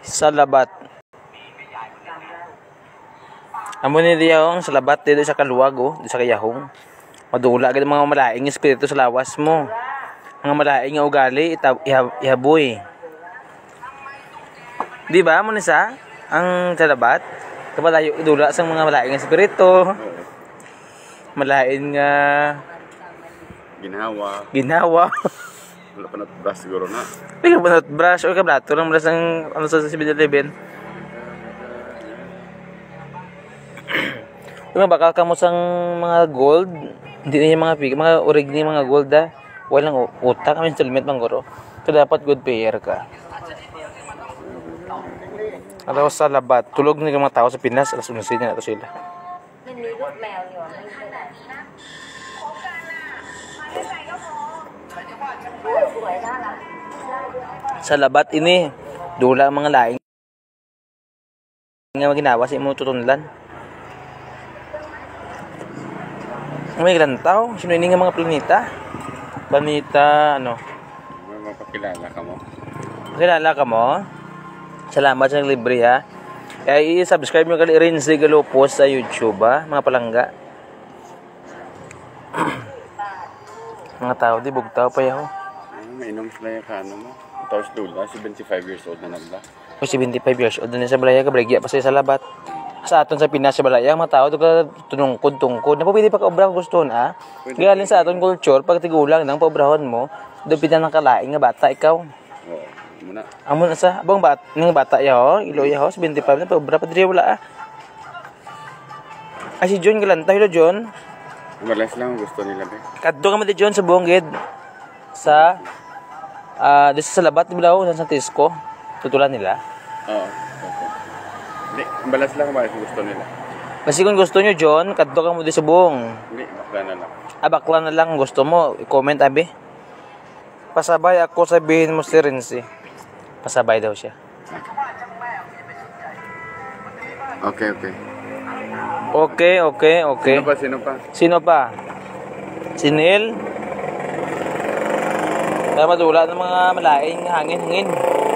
sa labat. Amo ni diyong sa labat dito sa kaluwag dito sa kayahong. Madula gid mga malaing espiritu sa lawas mo. Mga malaing nga ugali ihaboy. Di ba mo nisa ang sa labat? Kapalayo idula sa mga malaing espiritu. Malain nga ginawa. Wala pa brush siguro na. Hindi ka pa brush o kablato lang brush ng ano sa 7-Eleven. Kung bakal ka mo sang mga gold, hindi na yung mga original mga gold walang utang kami installment man guro. So dapat good payer ka. Alaw sa labat, tulog na yung mga tao sa Pinas, alas 11 na ito sila. Sa labat ini, dula ang mga laing nga maginawa sa imong tutunlan. May lantaw, sino ini nga mga planeta? Planeta ano? Mapakilala ka mo. Kilala ka mo? Salamat sa libre ha. Kaya i-subscribe nyo kali Renzi Galopos sa YouTube mga palangga. Mga tao di bugtaw pa yaw. Mainom sila yung kano mo. Tapos dula, 75 years old na nagla. O 75 years old na sa balaya ka, brigya pa sa labat. Sa aton sa Pinas sa balaya, mga tao ito ka tunungkod. Napapili pa ka obrang gusto na. Galing sa aton culture, pag tigulang ng paubrahon mo, doon pita ng kalaing nga bata ikaw. Oo, muna. Amo na sa abang bata yaw, iloya ho, 75 na paubra pa diri wala Ay si John galanta hilo John. Malas lang gusto nila be. Kadto ka mo di John sa Buongged. Sa dito sa labat bilaw sa Tisco. Tutulan nila. Oo. Okay. Hindi, balas lang ba gusto nila. Kasi kung gusto nyo John, kadto ka mo di sa Buong. Hindi, bakla na lang. Bakla na lang gusto mo, i-comment abi. Pasabay ako sabihin mo si Renzi. Pasabay daw siya. Okay. Okay. Sino pa? Si Neil? Kaya madula ng mga malaing hangin.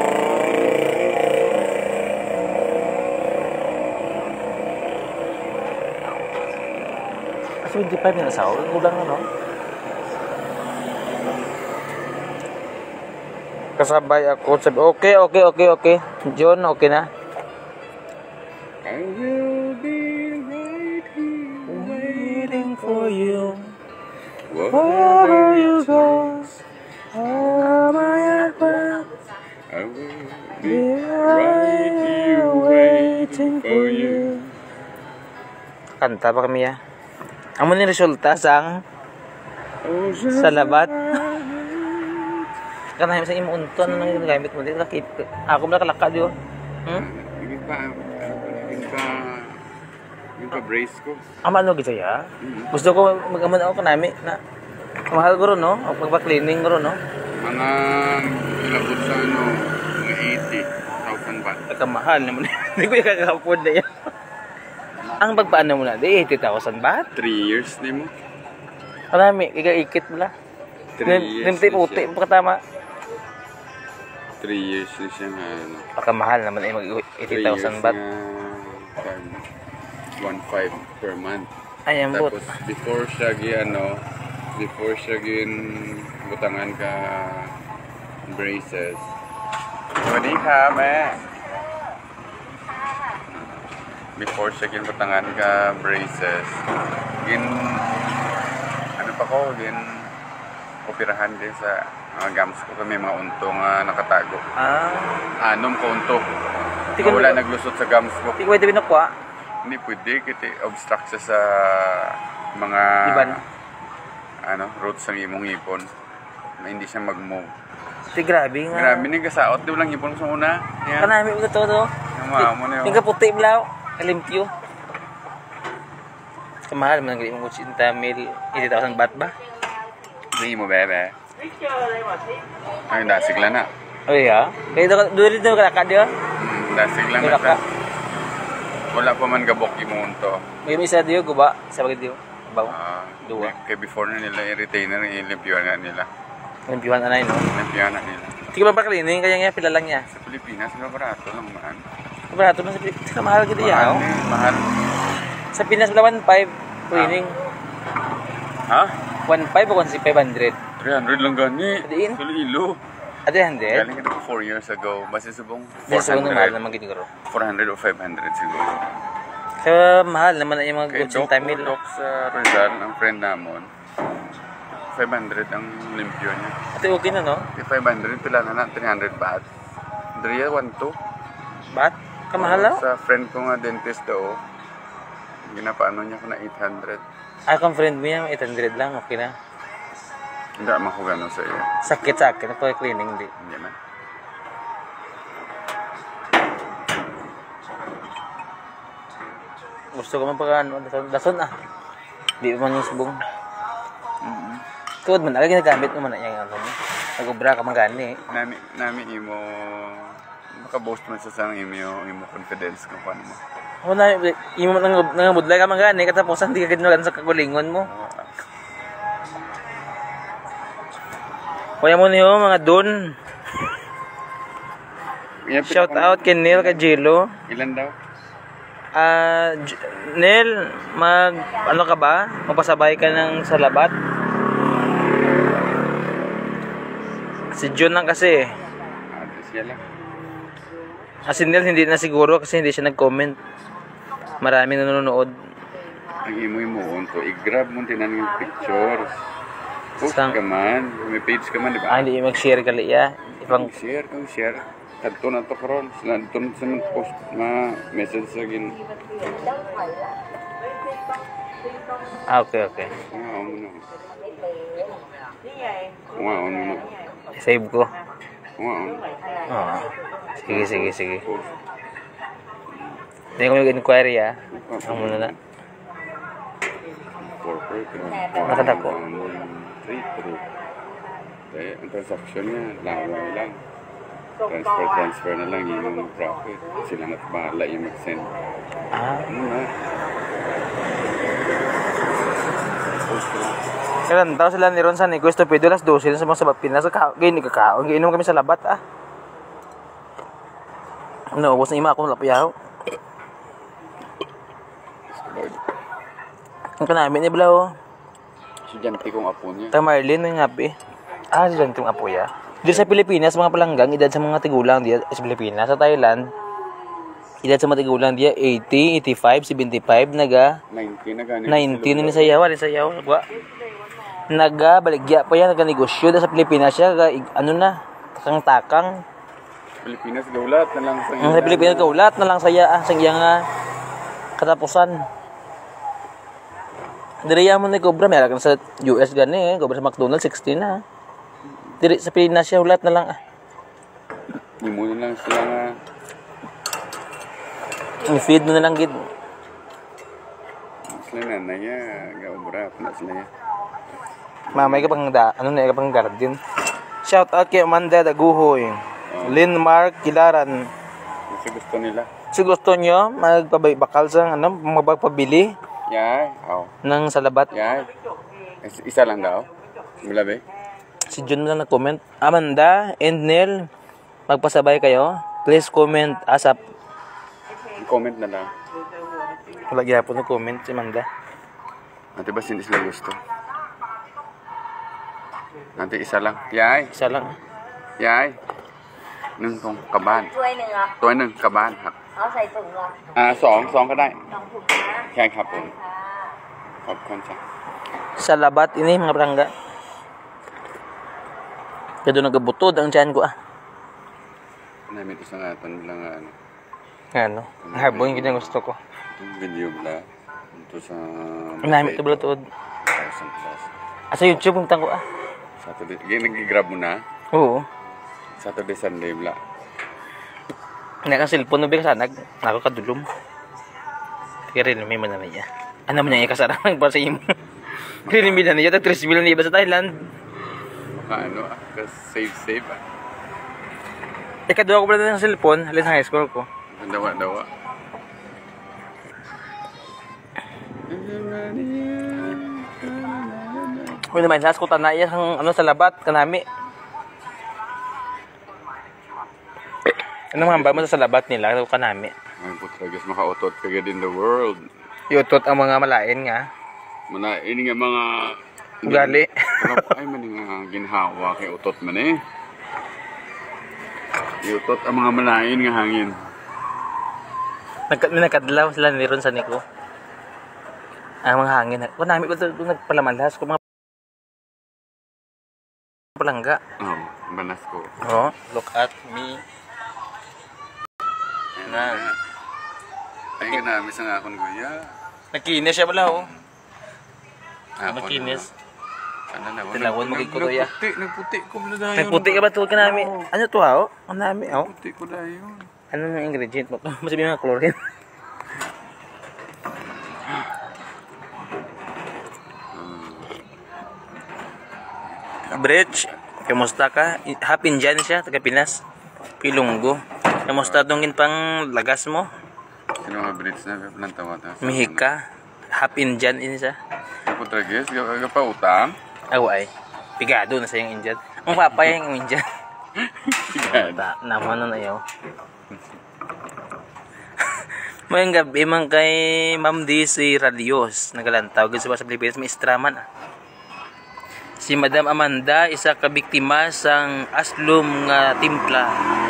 Kasi 25 na nasaw. Kulang na, no? Kasabay ako. Sabi, okay. John, okay na? I will be right here Waiting for you. Wherever you go. I will be right here waiting for you. Kanta pa kami Amo ni resulta sa labat. Kanahim sa imo unton nang gamit mo dito ako bala kalaka dio. Yung pa brace ko. Ano gid ya? Gusto ko mag-amon ako kanami na mahal guro no, pagpa-cleaning guro no. Mga labot sa mga 80,000 baht. Kamahal naman. Hindi ko ikaka-afford na yan. Ang pagpaano mo na, 80,000 baht? 3 years na mo. Marami, ika-ikit mo lang. 3 years. Limti puti, pagkatama. 3 years na siya nga. Pagkamahal naman ay mag-80,000 baht. 1.5 per month. Ay, ang tapos before siya butangan ka braces. Sawadi ka, me. Before siya butangan ka braces. Operahan din sa gums ko may mga unto nga nakatago. Anom ko unto. Wala naglusot sa gums ko. Hindi ko pwede binakuha? Hindi pwede, kasi obstruct siya sa mga Iban? roots ng imong ipon. Hindi siya mag-move. Grabe nga. Grabe ni gasaot, di lang ipon sa una. Kanami mo ito to. Yung kaputi blaw, kalimpyo. Kamahal man ang mo 80,000 baht ba? Hindi mo bebe. Ay, dasig lang na. Ay kaya doon rin kalaka diyo? Dasig lang na siya. Wala pa man gabok yung to. May isa diyo, guba? Sa bagay diyo? Kaya before na nila i-retainer, i-limpyuhan na nila. Limpyuhan na no? Limpyuhan na nila. Hindi ka ba cleaning? Kaya nga, pila lang niya. Sa Pilipinas, barato lang man. Barato man sa Pilipinas. Mahal kita yan. Mahal. Sa Pinas, wala 1.5 cleaning. Ha? 1.5 o kung 500? 300 lang gani. Adiin? Sa Iloilo. 300? Galing kita 4 years ago. Basta subong Yes, so, mahal 400. naman siguro. 400 o 500 siguro. Kaya mahal naman na yung mga Kay goods in Tamil. Doc sa Rizal, ang friend namon, 500 ang limpyo niya. Ate, okay na, no? Di 500, pila na 300 baht. Dria, 1-2. Ba't? Kamahal ah? Sa friend ko nga dentist daw, ginapaano niya ko na 800. Kung friend mo yan, 800 lang, okay na. Hindi naman ko gano'n sa iyo. Sakit sa akin, ako cleaning, di. Hindi na. Gusto ko man pag ano, dason ah. Di man yung subong. Tuwad man, agad ginagamit mo man na yung ano mo. Nag-ubra ka man gani eh. Nami imo, makaboast man sa sang imo confidence kung paano mo. O na, imo nangabudlay ka man gani, katapusan di ka gano'n sa kagulingon mo. Kaya mo niyo mga dun. Shout out kay Neil, kay Jilo. Ilan daw? Neil, ano ka ba? Magpasabay ka ng salabat? Si Jun lang kasi. Siya lang. Si Neil hindi na siguro kasi hindi siya nag-comment. Maraming nanonood. Ang imo to, i-grab mo tinan yung pictures. Post Sang- ka man. May page ka man, di ba? Hindi mag-share ka liya. Ibang Share. Tagto na to karon. Nandun sa mga post na message sa gin. okay. Umaon mo na. Save ko. Umaon. Sige. Hindi ko yung inquiry Ang muna na. Nakatako. Ang transaction niya, laway lang. Transfer na lang yung profit. Sila na't bahala yung mag-send. Ano na? Kailan tao sila ni Ron sa Nico Estupido alas 12 sa mga sabat Pinas gini kakaon giinom kami sa labat Naubos na ima akong lapiyaw. Ang kanami ni Blau. Estudyante kong apo niya. Ta Marlene ng happy. Estudyante kong apo ya. Di sa Pilipinas mga palanggang edad sa mga tigulang diya sa Pilipinas, sa Thailand edad sa mga tigulang diya 80, 85, 75 naga 19 na gani. 19 ni sayaw gwa. Naga baligya pa yan naganegosyo sa Pilipinas siya ano na takang Pilipinas gaulat na lang sa sa Pilipinas gaulat na lang saya sa iyang katapusan. Diri mo ni Cobra meron sa US gani Cobra sa McDonald's 16 na. Diri sa Pilipinas siya ulat na lang Imo na lang sila nga i-feed mo na lang gid. sila na niya gaubra na sila niya. Mamay ka pang garden. Shout out kay Amanda Daguhoy. Lynn Mark Kilaran. Kasi gusto nila. Si gusto nyo magpabakal sa magpabili ng salabat. Isa lang daw. Mula ba? Si Jun lang nag-comment. Amanda and Neil, magpasabay kayo. Please comment ASAP. Comment na lang. Wala gyapon nag-comment si Amanda. Ate ba hindi sila gusto? Nanti isa lang. Isa lang. Nung kong kaban. Tuway nung kaban. เอาใส่ถุงเหรอสองก็ได้ 2 ถุงนะใช่ครับผมขอบคุณจ้ะ Salabat ini mga barangga. Kaya doon nagabutod ang tiyan ko Namin ito sa natin bilang Ano? Habon yung gusto ko. itong video bala. Ito sa Namin ito balutod. 1,000 plus. Sa YouTube kung tango Saturday. Nag-grab mo na. Oo. Saturday, Sunday bala. Hindi kang cellphone mo ba sana? Nakakadulom. Kaya rin may man naman niya. Ano man niya ikasarang para sa imo. Rin na niya. 3 bilang niya ba sa Thailand? Baka save. Ikaduha ko pala ng cellphone. Halin sa high school ko. Dawa. Kung naman, sa skutan na iya sa labat, kanami. Anong hambal mo sa salabat nila? Ito kanami. Ay, putra, guys, makautot ka in the world. Iutot ang mga malain nga. Malain nga mga... Ugali. Ay, man nga ginhawa kay utot man eh. Iutot ang mga malain nga hangin. Nakadlaw sila niron sa niko. Ang mga hangin. Kung namin ko ito nagpalamanlas ko mga palangga. Oh, banas ko. Oh, look at me. Na. Ay, namin sa nga akong guya. Nakinis siya pala oh. Nakinis. Ano na? Tilawon mo kay Kuya. Nagputi ko na dahil. Nagputi ka ba tuwag ka namin? Ano to ha? Ang namin oh. Nagputi ko dahil. Ano yung ingredient mo? Masabi mga chlorine. Bridge, kamusta ka? Half Indian siya, taga Pinas. Pilunggo. Kamusta tungin pang lagas mo? Sino nga bridge na? Kapalang tawata. Mihika. Half Indian ini siya. Putra guys, pa utang. Ay. Pigado na sa yung Indian. Ang papay yung Indian. Pigado. Naman na ayaw. Mayang gabi man kay Ma'am DC Radios. Nagalantaw. Gusto ba sa Pilipinas? May istraman ah. Si Madam Amanda, isa ka biktima sang aslum nga timpla.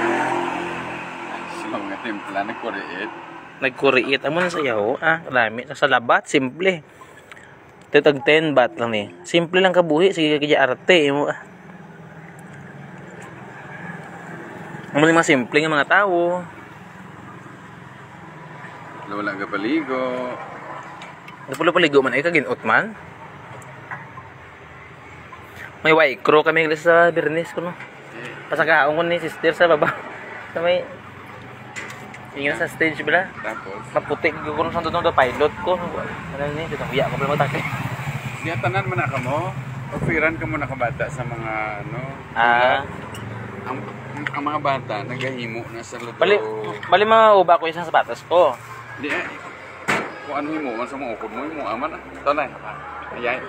Aslum nga timpla, nagkuriit. Nagkuriit. Amo na sa yaho. Marami. Sa labat, simple. Tag 10 baht lang eh. Simple lang kabuhi. Sige kaya arte. Amo mga simple nga mga tao. Wala ka paligo. Napulo paligo man ay kaginot man. May white crow kami sa Bernis ko no. Pasakaon ko ni sister sa baba. Sa may ingin sa stage bala. Tapos maputi ko kuno sa tutong do pilot ko. Ano ni dito uya ko pala matake. Diya tanan man ka mo. Ofiran ka mo nakabata sa mga ano. Ang mga bata nagahimo na sa luto. Bali mauba ko isang sapatos ko. Di kung ano himo man sa mga ukod mo aman. Tanay. Ayay.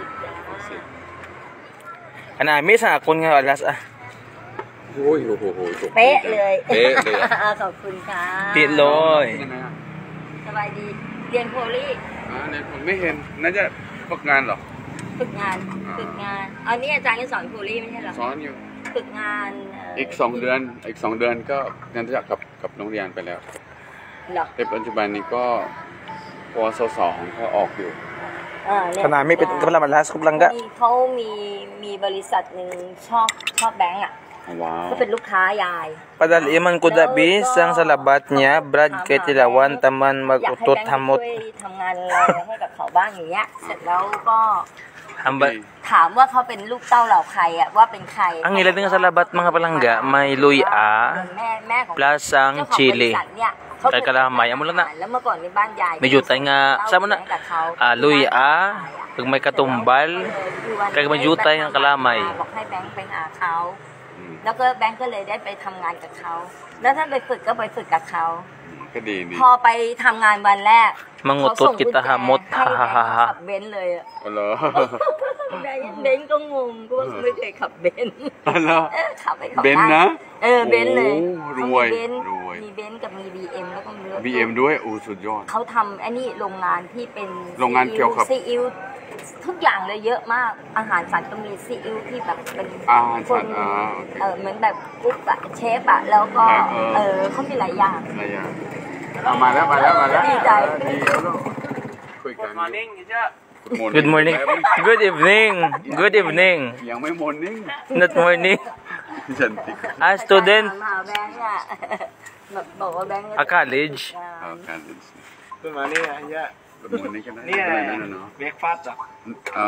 Kanami sa akon nga alas Uy, เป๊ะเลยเป๊ะเลยขอบคุณค่ะติดเลยสบายดีเรียนโพลีเนี่ยผมไม่เห็นน่าจะฝึกงานหรอฝึกงานอันนี้อาจารย์ก็สอนโพลีไม่ใช่เหรอสอนอยู่ฝึกงานอีก2 เดือนก็งานจะกับโรงเรียนไปแล้วเหรอแต่ปัจจุบันนี้ก็ปวส2ก็ออกอยู่ Kanami palamalhas ko palangga. เขามีบริษัทหนึ่งชอบแบงก์อ่ะว้าวก็เป็นลูกค้ายาย Padali man ko dabi sang sa labat niya, Brad kay tilawan taman อยากให้ magutot แบงก์ hamot. ช่วยทำงานอะไรให้กับเขาบ้างอย่างเงี้ยเสร็จแล้วก็ Hambal. ถามว่าเขาเป็นลูกเต้าเหล่าใครอ่ะว่าเป็นใคร Ang ilan din sa labat mga palangga, may luya, แม่ของ plus ang เจ้าของบ chili. ริษัทเนี่ยเขา Kay kalamay amo lang na. แล้วเมื่อก่อนในบ้านยาย May jutay nga sama na. Luya, pag may katumbal, kay may jutay ng kalamay. บอกให้แบงค์ไปหาเขาแล้วก็แบงค์ก็เลยได้ไปทำงานกับเขาแล้วถ้าไปฝึกก็ไปฝึกกับเขาก็ดีพอไปทำงานวันแรก Mangutot kita hamot. ให้ Ha แบ ha งค์ ha ขับเบนซ์เลยอะอ๋อเหรอเบนซ์ก็งงก็ไม่เคยขับเบนซ์อ๋อเหรอขับไปขับเบนซ์นะเบนซ์เลยโอ้รวยมีเบนซ์รวยมีเบนซ์กับมี BM แล้วก็มีรถ BM ด้วยโอ้สุดยอดเขาทำไอ้นี่โรงงานที่เป็นโรงงานเกี่ยวกับซีอิ๊วทุกอย่างเลยเยอะมากอาหารสัตว์ก็มีซีอิ๊วที่แบบเป็นอาหารสัตว์คนโอเคเหมือนแบบกุ๊กอะเชฟอะแล้วก็ เขามีหลายอย่างอะไรอย่างเอามาแล้วดีใจดีแล้วลูกคุยกัน Good morning. Good evening. Good evening. ยังไม่มอร์นิ่ง Not morning. ฉันติด Student ถามหาแบงค์อะแบบบอกว่าแบงค์ a college. เอาการดิส Good morning, Aya. มอร์นิ่งกันได้นี่อะไรนั่นเนาะ breakfast อ่ะเอา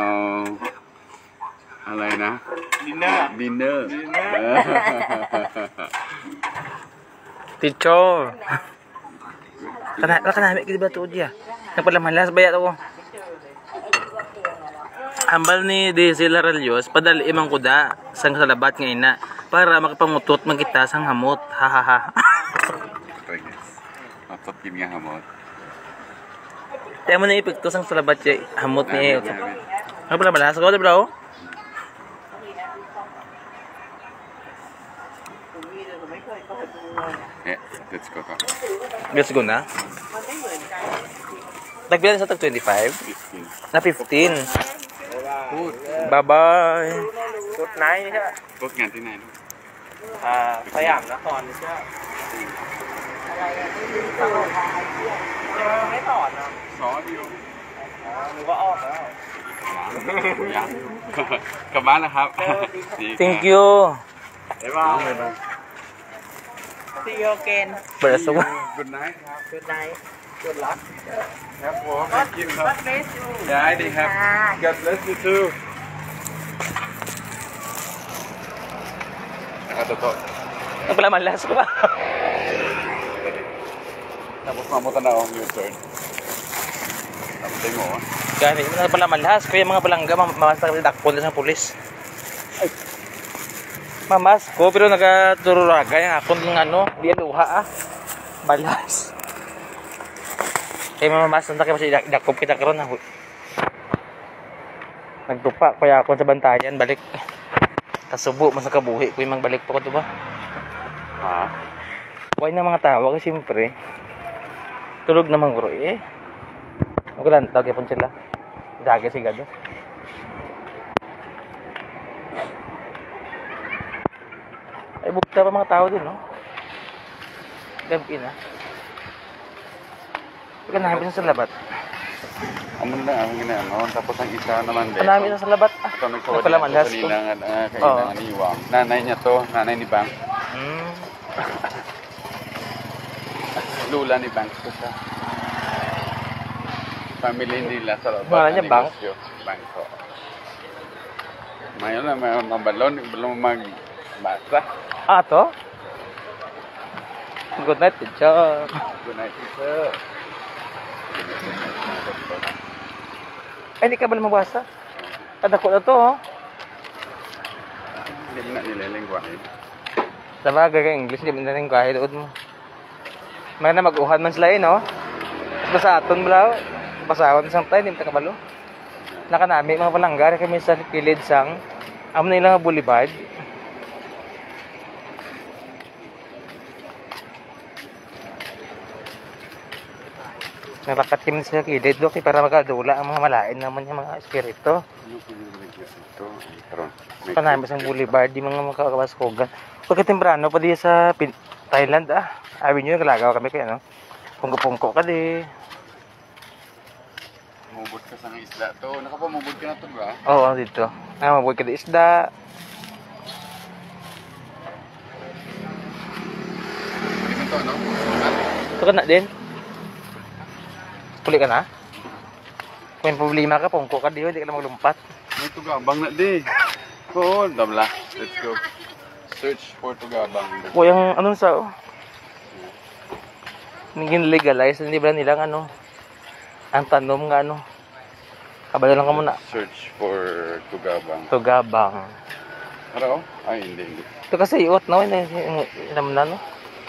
อะไรนะ dinner dinner Teacher. Kanami kita ba to dia? Nagpalamalas bayat ako. Hambal ni DC Laralios, padali imang kuda sang salabat nga ina para makapangutot magkita sang hamot. Ha ha ha. Matot yun nga hamot. Tayo mo na epekto sang salabat siya hamot ni Eot. Nagpalamalas ko, bro? Eh, let's go to. Let's go na. Nagbilan sa tag 25? 15. Na 15. Food. Bye-bye. Good night ใช่ไหม Food งานที่ไหนลูกสยามนครใช่ไหมอะไรอะไม่รู้ตลกอะไรเนี่ยยังไม่สอนนะซอสอยู่หนูก็ออกแล้วยังกลับบ้านแล้วครับดีครับ Thank you. บ๊ายบาย See you again Berasok. Good night ครับ Good night Good luck ครับผมไม่กินครับ God bless you ได้ดีครับ God bless you too นะครับโต๊ะ Nagpalamalas ko ba? Tapos mamunta na akong U-turn. Tapos tayo mo. Gani, nagpalamalas. Kaya mga palangga, mamas na kami dakpon sa pulis. Ay. Mamas ko, pero nagatururaga yung akon ng ano, di aluha ah. Balas. Kaya mamamas, nanda kayo kasi dakop kita karon na. Nagtupa, kaya akon sa bantayan, balik. Kasubo, mas nakabuhi ko yung balik pa ko, diba? Ha? Huwag na mga tao, kasi siyempre, tulog naman guro eh. Magulantag yapon sila. Dagi sigado. Ay, bukta pa mga tao din, no? Gabi na. Ika namin sa labat. Ano na ang ginagawa? Tapos ang isa naman din. Namin sa labat. Ito Nagpala nagkawalan malas ko to. kailangan ni Iwang. Nanay niya to, nanay ni Bang. Lula ni Bang to siya. Family nila sa labat. Wala niya, Bang? Bang to. Mayon na, mayon ng balon. Balon magbasa. Ah, to? Good night, teacher. Good night, teacher. Ay, hindi ka ba mabasa? Tadako na to, oh. Hindi mo na nililingwahin. Sa bagay ka English, hindi mo na rin kahit doon mo. May na mag-uhan man sila no? Basta aton mo lang, basahon isang tayo, hindi mo takabalo. Nakanami, mga palanggar, kami sa kilid sang, amo na ilang boulevard. Narakat kami sa kilid, do, para makadula ang mga malain naman yung mga espiritu. Ano po yung nagyan ito? Karon. Kanami sa boulevard, di mga makakabaskogan. Pagkatimbrano pa di sa Thailand, Awin nyo, kalagaw kami kaya, no? Pungko-pungko ka di. Mubod ka sa ng isda to. Nakapamubod ka na to ba? Oo, dito. Mabugod ka di isda. Hindi mo to, no? Ito ka na din. Puli ka na? Kung may problema ka, pungko ka di, hindi ka na maglumpat. May tugabang na di. Oo, dabla. Let's go. Search for tugabang. O yung anong sa, naging legalize, hindi ba nilang ano, ang tanom nga ano, kabalo lang ka muna. Search for tugabang. Tugabang. Ano? Ay, hindi. Ito kasi iot, no? Inam na, no?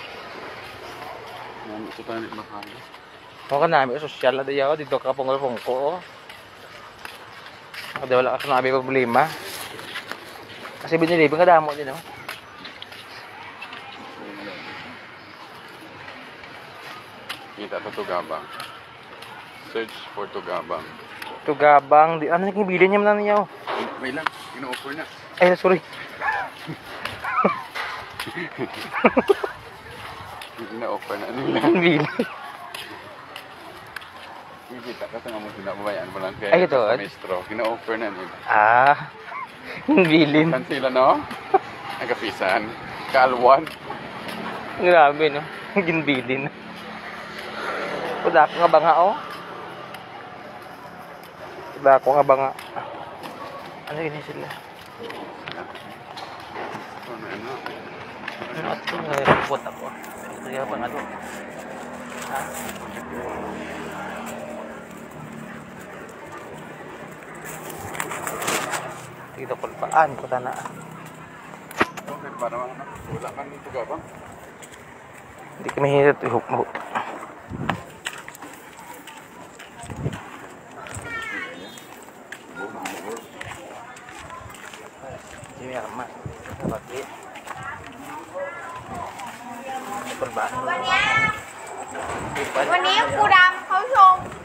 Ito tayo makano. Kung ka namin, social na dayaw, dito ka pungko, Di wala ka nabi problema. Kasi binilibing ka damo din, no? Kita to tugabang. Search for tugabang. Tugabang, di, ano naging bilin niya man niya, May lang, ino-offer na. Ay, sorry. Ino-offer na nila. Bilin. Kita ka sa nga mo sinababayaan mo lang kay Ay, ito, Maestro. Ino-offer na nila. Yung bilin. Kan sila, no? Ang kapisan. Kaalwan. Grabe, no? Yung bilin. Uda ko nga ba nga, oh? Uda ko nga ba nga? Ano yun sila? Ano? Ano ito? Nagpapot ako. Ito yung pang ano? Ha? Dito ko paan ko tana. Okay, para wala kang tugabang. Hindi kami hirap ihok mo. Ini arma. Dapat คนบ้านวันนี้ครูดำเขาชง